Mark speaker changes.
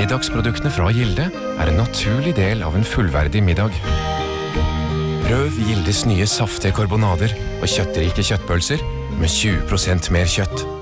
Speaker 1: Middagsproduktene fra Gilde er en naturlig del av en fullverdig middag. Prøv Gildes nye saftige karbonader og kjøttrike kjøttpølser med 20% mer kjøtt.